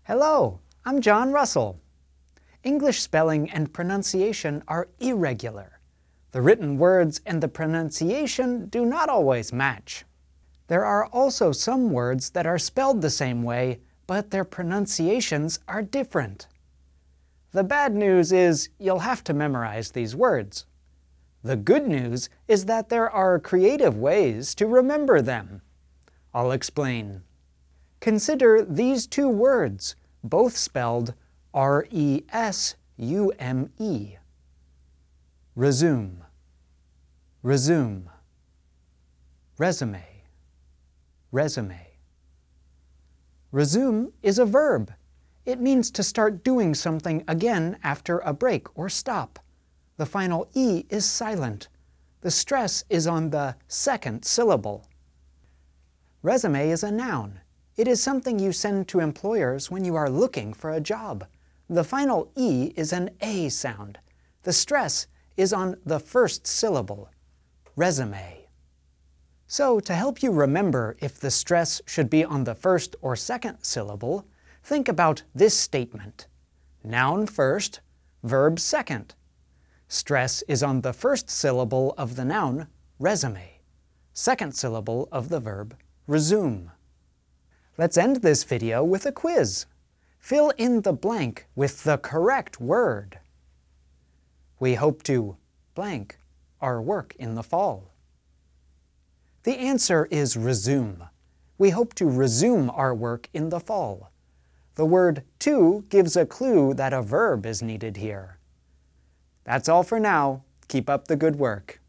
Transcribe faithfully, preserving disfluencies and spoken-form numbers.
Hello, I'm John Russell. English spelling and pronunciation are irregular. The written words and the pronunciation do not always match. There are also some words that are spelled the same way, but their pronunciations are different. The bad news is you'll have to memorize these words. The good news is that there are creative ways to remember them. I'll explain. Consider these two words, both spelled R E S U M E. Resume, resume. Resume, resume. Resume is a verb. It means to start doing something again after a break or stop. The final E is silent. The stress is on the second syllable. Resume is a noun. It is something you send to employers when you are looking for a job. The final E is an A sound. The stress is on the first syllable. Resume. So, to help you remember if the stress should be on the first or second syllable, think about this statement. Noun first, verb second. Stress is on the first syllable of the noun, resume. Second syllable of the verb, resume. Let's end this video with a quiz. Fill in the blank with the correct word. We hope to blank our work in the fall. The answer is resume. We hope to resume our work in the fall. The word to gives a clue that a verb is needed here. That's all for now. Keep up the good work.